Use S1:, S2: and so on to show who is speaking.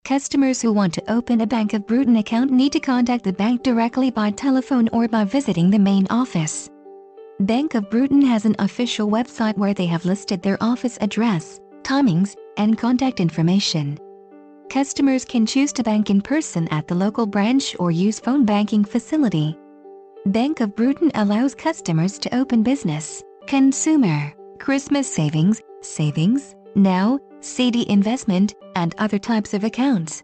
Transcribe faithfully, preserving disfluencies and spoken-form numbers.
S1: Customers who want to open a Bank of Brewton account need to contact the bank directly by telephone or by visiting the main office. Bank of Brewton has an official website where they have listed their office address, timings, and contact information. Customers can choose to bank in person at the local branch or use phone banking facility. Bank of Brewton allows customers to open business, consumer, Christmas savings, savings, now, C D investment, and other types of accounts.